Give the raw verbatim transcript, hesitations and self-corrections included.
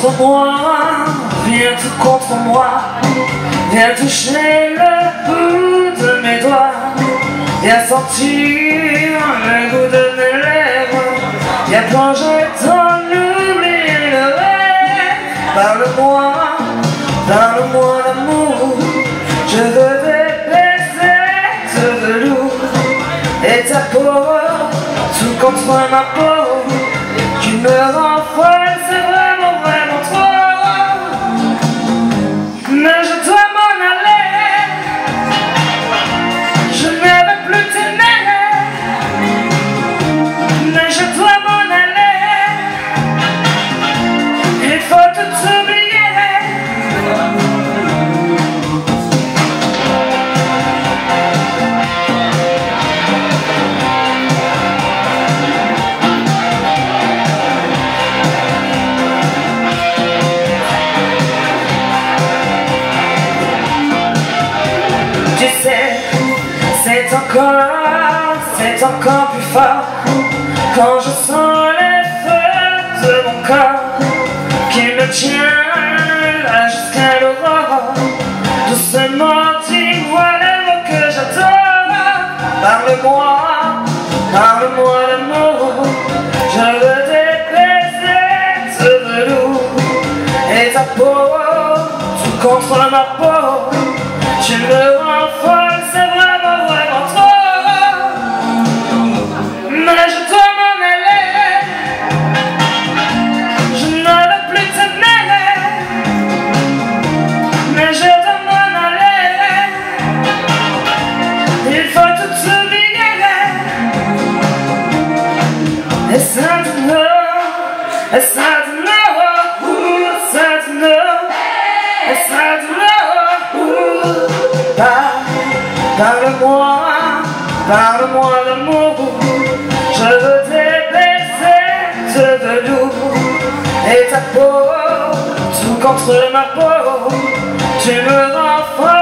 contre moi, viens tout contre moi, viens toucher le bout de mes doigts, viens sentir le goût de mes lèvres, viens plonger dans l'oubli et le rêve. Parle-moi, parle-moi d'amour, je veux des baisers de velours et ta peau, tout contre ma peau, tu me rends folle, c'est vraiment, vraiment trop. Mais je dois m'en aller, je ne veux plus t'aimer. Mais je dois m'en aller, il faut tout oublier. Tu sais, c'est encore, c'est encore plus fort quand je sens les feux de mon corps qui me tient là jusqu'à l'aurore. Doucement, dis-moi les mots que j'adore. Parle-moi, parle-moi d'amour, je veux des baisers de velours et ta peau, tout contre ma peau, tu me rends folle, c'est vraiment, vraiment trop. Mais je dois m'en aller, je ne veux plus t'aimer. Mais je dois m'en aller, il faut tout oublier. Et ça te know, et ça te know, ouh, ça te know, et ça te know. Parle-moi, parle-moi d'amour, je veux des baisers de velours et ta peau, tout contre ma peau, tu me rends folle.